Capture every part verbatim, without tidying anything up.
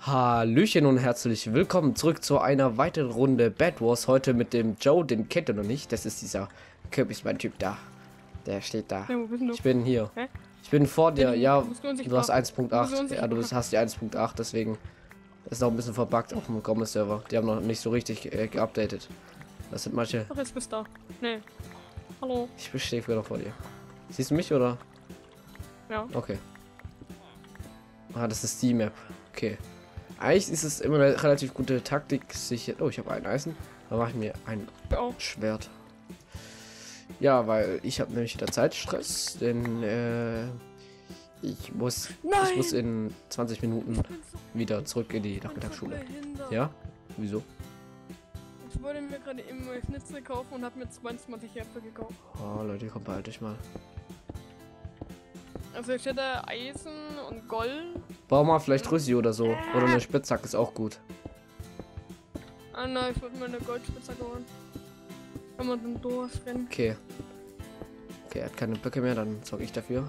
Hallöchen und herzlich willkommen zurück zu einer weiteren Runde Bed Wars. Heute mit dem Joe, den kennt ihr noch nicht. Das ist dieser Kürbismann-Typ da. Der steht da. Ja, wo bist du? Ich bin hier. Hä? Ich bin vor dir. Du Ja, bist unsichtbar. du hast eins Punkt acht. Du bist Ja, du bist, hast die eins Punkt acht, deswegen ist noch ein bisschen verbuggt auf dem Gomme-Server. Die haben noch nicht so richtig äh, geupdatet. Das sind manche. Ach, jetzt bist du da. Nee. Hallo. Ich stehe wieder vor dir. Siehst du mich oder? Ja. Okay. Ah, das ist die Map. Okay. Eigentlich ist es immer eine relativ gute Taktik, sich. Oh, ich habe ein Eisen. Da mache ich mir ein Oh. Schwert. Ja, weil ich habe nämlich wieder Zeitstress, denn äh, ich muss Nein! ich muss in zwanzig Minuten wieder zurück in die Ich bin so Nachmittagsschule. behindert. Ja? Wieso? Ich wollte mir gerade eben eine Schnitzel kaufen und habe mir zweiundzwanzig Äpfel gekauft. Oh Leute, kommt bald dich mal. Also ich hätte Eisen und Gold. Bau mal vielleicht Rüssi oder so. Oder eine Spitzhacke ist auch gut. Ah nein, ich wollte mir eine Goldspitzhacke holen. Wenn man dann durchrennt. Okay. Okay, er hat keine Blöcke mehr, dann sorge ich dafür.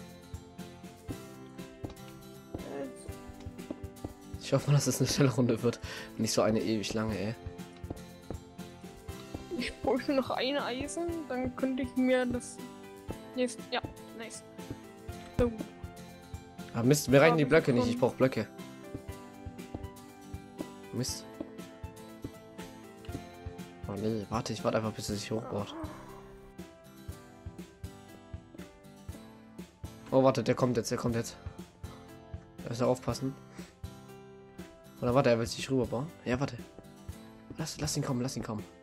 Ich hoffe mal, dass es eine schnelle Runde wird. Nicht so eine ewig lange, ey. Ich bräuchte noch eine Eisen, dann könnte ich mir das. Yes. Ja, nice. So. Ah, Mist, mir reichen die Aber Blöcke ich nicht. Ich komm- brauche Blöcke. Mist. Oh nee, warte, ich warte einfach, bis er sich hochbaut. Oh, warte, der kommt jetzt, der kommt jetzt. Da muss er aufpassen. Oder warte, er will sich rüberbauen. Ja, warte. Lass, lass ihn kommen, lass ihn kommen.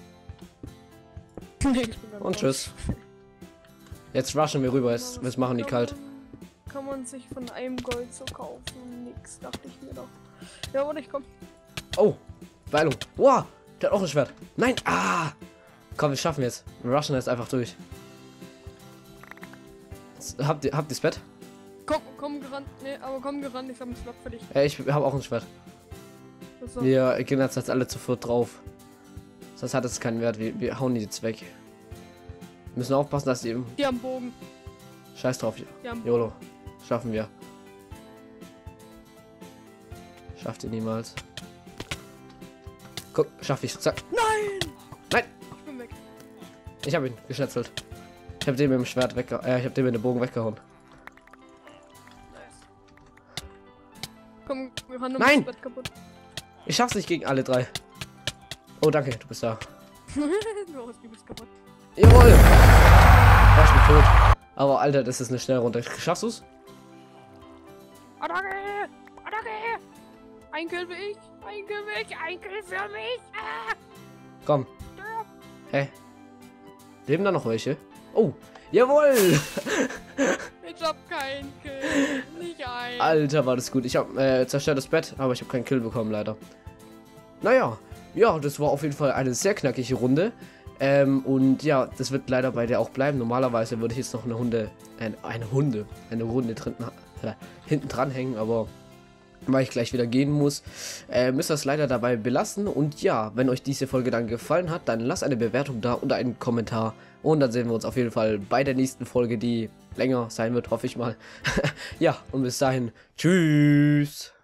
Nee, ich bin ganz Und raus. tschüss. Jetzt rushen wir rüber, jetzt, jetzt machen die Kann kalt. man- Kann man sich von einem Gold so kaufen? Nix, dachte ich mir doch. Ja, warte, ich komm. Oh, Beilung. Wow, der hat auch ein Schwert. Nein, ah. Komm, wir schaffen jetzt. Wir rushen jetzt einfach durch. Jetzt, habt ihr, habt ihr das Bett? Komm, komm gerannt. Nee, aber komm gerannt, ich hab ein Schwert für dich. Ja, ich habe auch ein Schwert. Das ist so. Wir gehen jetzt, jetzt alle zu viert drauf. Sonst hat es keinen Wert. Wir, wir hauen die jetzt weg. Wir müssen aufpassen, dass die eben. Die haben Bogen. Scheiß drauf. Die haben YOLO. Schaffen wir. Schafft ihr niemals. Guck, schaff ich. Zack. Nein! Nein! Ich bin weg. Ich habe ihn geschnetzelt. Ich habe den mit dem Schwert weggehauen. Äh, ich habe den mit dem Bogen weggehauen. Nice. Komm, wir haben Nein! das Bett kaputt. Ich schaff's nicht gegen alle drei. Oh, danke, du bist da. du hast die bist kaputt. Jawohl! War ich bin tot. Aber Alter, das ist eine Schnellrunde. Schaffst du's? Attacke! Attacke! Ein Kill für ich! Ein Kill für ich! Ein Kill für mich! Ah! Komm. Stirb! Hä? Leben da noch welche? Oh, jawohl! Ich hab keinen Kill. Nicht ein. Alter, war das gut. Ich habe äh, zerstörtes Bett, aber ich habe keinen Kill bekommen, leider. Naja, ja, das war auf jeden Fall eine sehr knackige Runde. Ähm, und ja, das wird leider bei der auch bleiben. Normalerweise würde ich jetzt noch eine Hunde, äh, eine Hunde, eine Runde drin, äh, hinten dran hängen, aber weil ich gleich wieder gehen muss, äh, müsst ihr es leider dabei belassen. Und ja, wenn euch diese Folge dann gefallen hat, dann lasst eine Bewertung da und einen Kommentar. Und dann sehen wir uns auf jeden Fall bei der nächsten Folge, die länger sein wird, hoffe ich mal. Ja, und bis dahin, tschüss.